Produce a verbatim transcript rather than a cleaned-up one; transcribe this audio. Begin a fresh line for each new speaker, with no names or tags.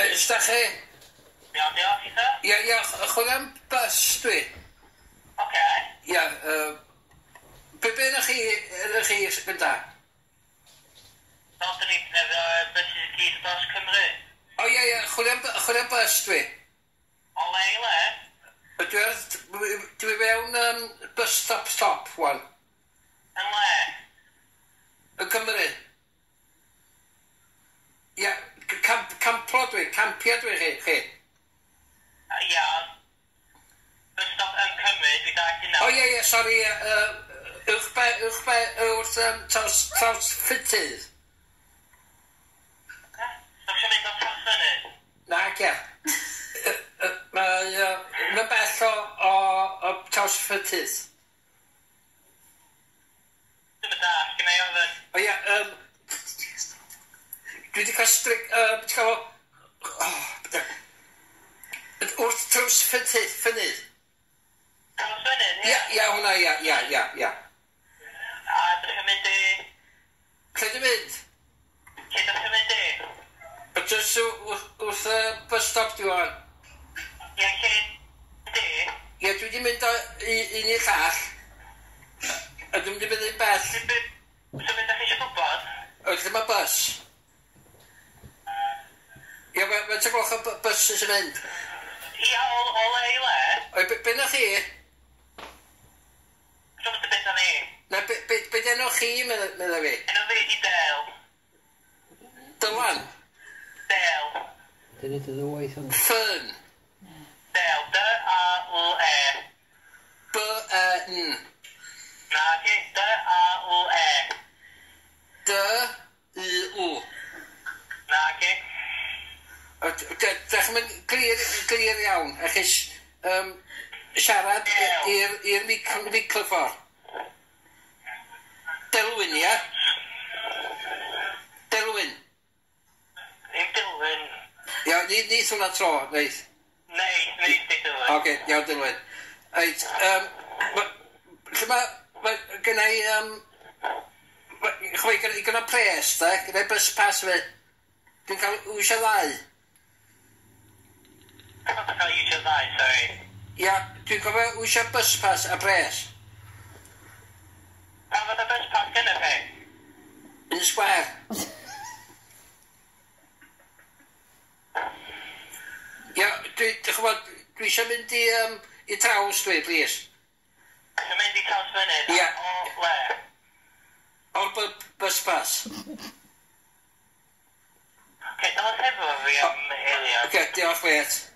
ysdach chi?
Iawn, diolch i chi.
Ia, ia, chwilio am bus dwi.
Oce.
Ia, yy... Be be na chi, ydych chi fynd da?
Fel dyn ni'n defnyddio bysys i gyd dros Cymru.
O ia, ia, chwilio am, chwilio am bus dwi.
O le i le?
Dwi, dwi fewn um, bus stop stop, wan.
Yn le?
Yn Cymru. Ia, camp, camplo dwi, campio dwi chi, chi.
Iawn. Bus stop yn Cymru, dwi da gyda.
O ia, ia, sori, yy, yw'ch be, yw'ch be, yw'ch um, traws, traws ffitydd.
Dwi'n siarad mynd o Ffon.
Na, ia. Mae, mae'n bell o, o, o traws ffitydd.
Dwi'n mynd da, gyda i ofyn.
O ia, yym... Dwi wedi cael strig... Yym, ti'n cael o... Wrth traws ffitydd, ffynydd.
Traws fynydd, ie?
Ia, ia, hwnna, ia, ia, ia, ia.
A dwi'n siarad mynd i...
Lle di mynd?
Lle dwi'n siarad mynd i?
Jyst wrth y bus stop di o'n.
Ie, lle di?
Ie, dwi wedi mynd o un i'r llall. A dwi'n mynd i fynd i'n bell.
Dwi'n mynd â chi eisiau gwybod?
Oes dyma bus. Ie, mae'n y gloch o bus sy'n mynd.
Ia, o le i le?
Oe, be na chi?
Dwi'n mynd â beth o ni.
Na, be denw chi, medda fi?
Enw fi di Del.
Dylan?
Del.
Dyna dy ddywaith hwnnw.
Ffon?
Del, D-A-U-E.
B-E-N.
Na, chi, D-A-U-E.
D-I-U.
Na, chi.
Dach chi'n glir, glir iawn, a chi um, siarad i'r microffon. Delwyn, ia? Delwyn.
Ddim Dilwyn.
Ia, nid hwnna tro, neith.
Nei, nei di Dilwyn.
Oce, iawn, Delwyn. Eit, um, lle ma, ma gynna i, um, chwe, i gynna pres, da, gynna i bus pass fi. Dwi'n cael wysio ddau.
Dwi'n cael iwsio ddau, sorry.
Ia, dwi'n cofio wysio bus pass a pres.
Pa fod y bus pass gyda chi?
Un sgwar. Ia, dwi, dych chybod, dwi eisiau mynd i, um, i traws dwi, please.
Dwi'n mynd i Traws Fynydd?
Ia.
O le?
O'r bu- bus pass.
Oce, dyma sefo fi am eiliad.
Oce, diolch, wait.